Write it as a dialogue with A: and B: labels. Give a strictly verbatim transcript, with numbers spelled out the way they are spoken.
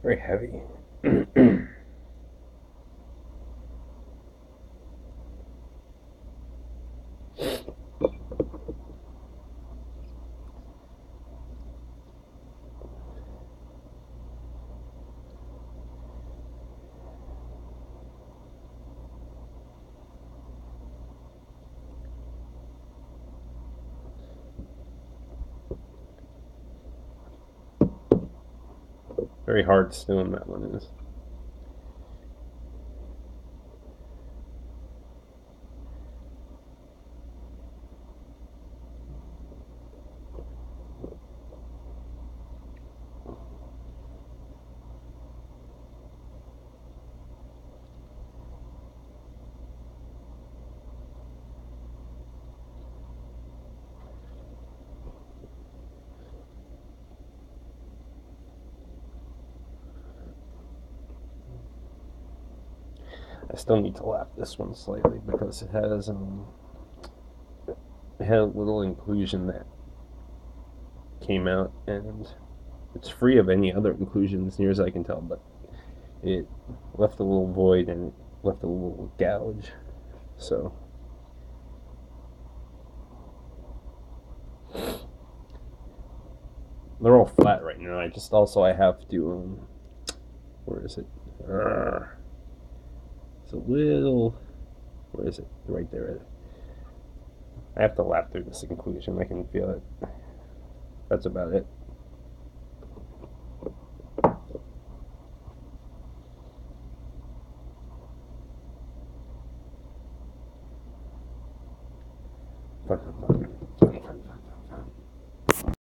A: Very heavy. Very hard stone that one is. I still need to lap this one slightly because it has um, it had a little inclusion that came out, and it's free of any other inclusion as near as I can tell, but it left a little void and it left a little gouge. So they're all flat right now. I just also I have to um, where is it? Uh, it's a little. Where is it? Right there. I have to lap through this inclusion. I can feel it. That's about it. Fun, fun, fun, fun, fun, fun.